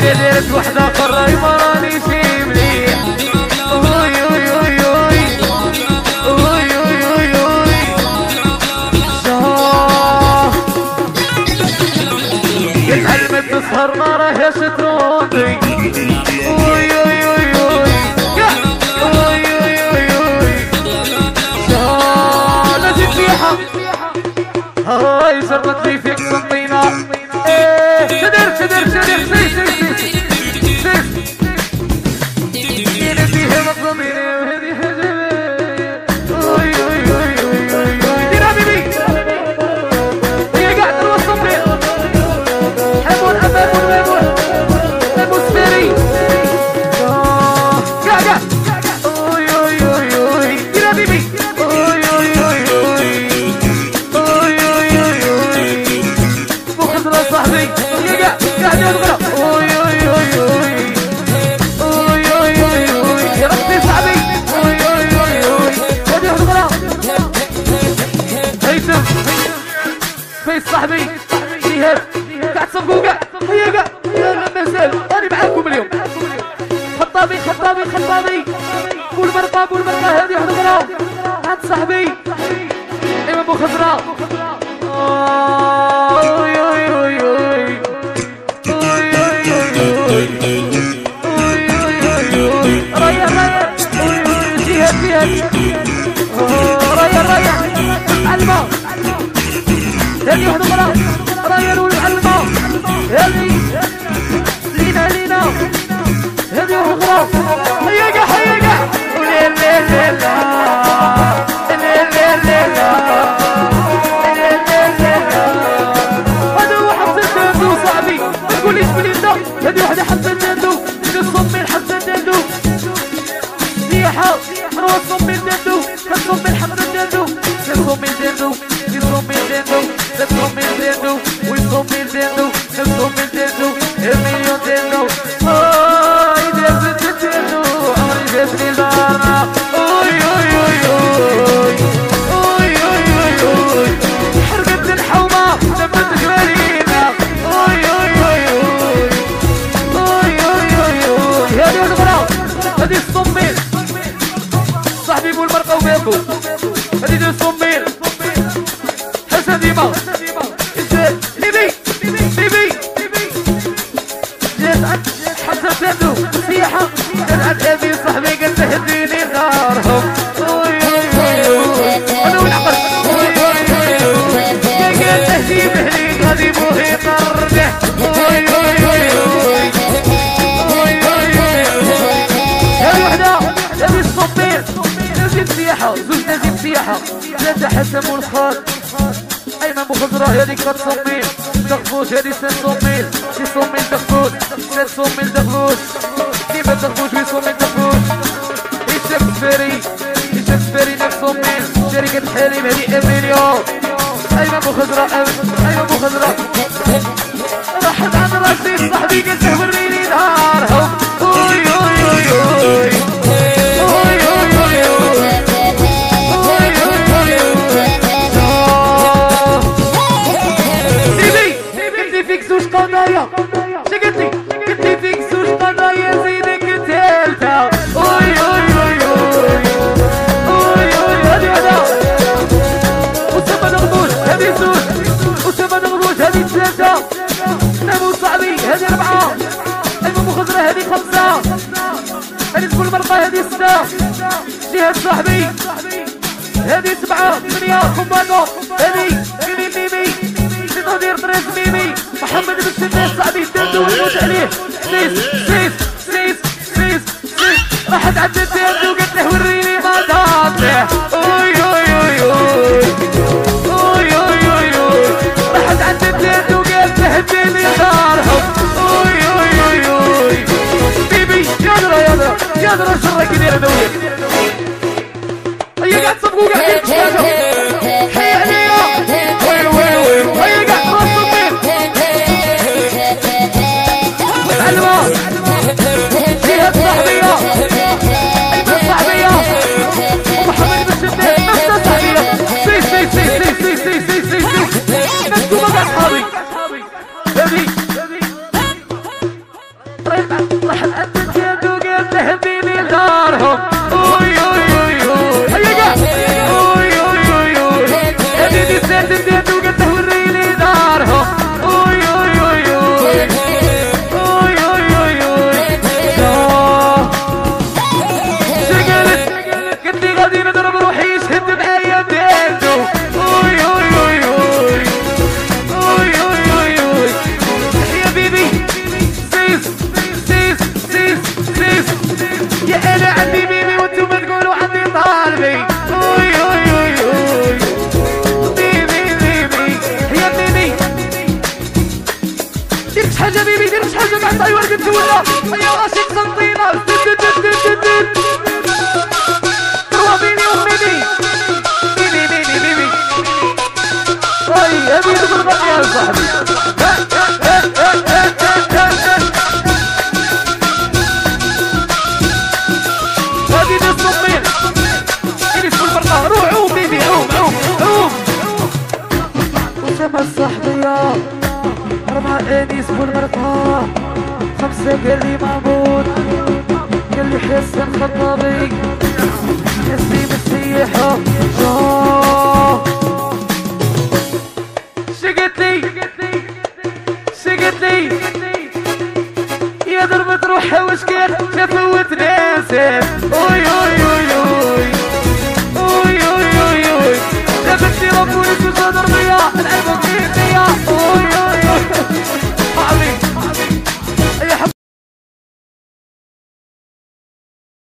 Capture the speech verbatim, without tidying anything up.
إلا دارت وحدة قراي ما رانيش مليح. أوي أوي أوي أوي أوي أوي أوي أوي شاه يتعلمت تسهر ما راهيش تروندي. أوي أوي أوي أوي أوي أوي أوي أوي شاه لازم فيها هاي شربت لي فيك صنطينة. ايه شدر شدر شدر سي سي سي سي انا فيها مقضمينة وهذه حجبة. اوي اوي اوي اوي اوي اوي دير حبيبي هي قاعد الوسط لي حمون امامون مامون مامون سفيري قاعد قاعد. اوي اوي اوي اوي دير حبيبي اوي اوي اوي اوي اوي اوي اوي مو خضرة صاحبي قاعد يضغط. اوي اوي اوي اوي اوي اوي اوي اوي يا ربي صاحبي. اوي اوي اوي اوي قاعد يضغط. هيثم فيس صاحبي جهاد قاعد تصفقوا قاعد هي قاعد يلا مازال راني معاكم اليوم. خطابي خطابي خطابي بول مرقه بول مرقه هذه حضره عند صاحبي امام ابو خضره. اوي اوي اوي اوي رايا رايا جهاد جهاد رايا رايا المعلمة هذه واحدة أخرى رايا والمعلمة هذه لينا لينا هذه واحدة أخرى حيقة حيقة وليل ليل ليل ليل ليل ليل هذا هو حسن داندو صاحبي ما تقوليش بلي انت هذه واحدة حسن داندو صمي الحسن داندو سياحة روح صمي الداندو صمي الحسن داندو صمي الداندو صمي الداندو صمي الداندو وصمي الداندو صمي الداندو المليون داندو. اوي دازت الداندو عمري جاتني دارنا. اوي اوي اوي اوي اوي اوي اوي حرقت الحومة لما تجرالينا. اوي اوي اوي اوي اوي اوي اوي هذه واحدة أخرى هذه الصميل صاحبي بول مرقة وباكو هذه دو الصميل حسن ديما ليبي ليبي جات عند حسن داندو سياحة جات عند أبي صاحبي قلت هديني دارهم. اوي اوي اوي انا والعقل. اوي اوي اوي قال تهديم هليك غادي بوهي طرده. اوي اوي اوي اوي هذه وحدة هذه الصميل نازل سياحة زوج نازل سياحة ثلاثة حسن والخال أيمن ابو خضرة هذيك تصميل دغفوش هذه سن صميل شي صميل دغفوش سن صميل دغفوش كيما دغفوش وي صميل دغفوش هشام سفاري هشام سفاري نفس صميل شركة حليم هذه اميليو أيمن ابو خضرة أيمن ابو خضرة راحت عند رشيد صاحبي قلت له وريني نهارهم. اوي اوي اوي اوي اوي اوي اوي اوي قلتي فيك زوج قضايا شو قلتي؟ قلتي فيك زوج قضايا زيدك الثالثة. اوي اوي اوي اوي اوي اوي هذه هذا أسامة دغبوش هذه زوج أسامة دغبوش هذه ثلاثة نامو صاحبي هذه أربعة أيمن ابو خضرة هذه خمسة هذه تقول مرقة هذه ستة جهاد صاحبي هذه سبعة ثمانية خمانو هذه ميمي ميمي نادير طريز ميمي محمد بن سناس صاحبي داندو ونموت عليه سيس سيس سيس سيس سيس راحت عند الداندو قلت له وريني ما تعطيه. اوي اوي اوي اوي اوي اوي اوي اوي راحت عند الداندو قلت له هديني دارهم. اوي اوي اوي اوي بيبي يادرا يادرا يادرا شرك دير دوية هيا قاعد تصفقوا قاعدين تشتاقوا هيا عليا وين وين وين هيا قاعد تصفقوا معلمة جهاد صاحبية أيمن صاحبية ومحمد بن شداد نفسها صاحبية سي سي سي سي سي سي سي سي نفسكم قاعد صحابي هذي حاجة بيبي دير شحال جمع طاي ورد تولى يا غاشي قسنطينة تروا بيني وميني بيبي بيبي بيبي اي ابي يدخل غادي يا صاحبي غادي نصمين جلس في البرقة روح عوم بيبي عوم عوم عوم وسما الصحبية أربعة أنيس والمرقة خمسة قال لي معبود قال لي حسن خطابي حسي مسيحة شقتلي شقتلي يا ضربة روحها وش كان شافوت ناسف اوي اوي اوي اوي اوي اوي اوي اوي جابتني ربوني في صدر بيا العيبة فيا اوي اوي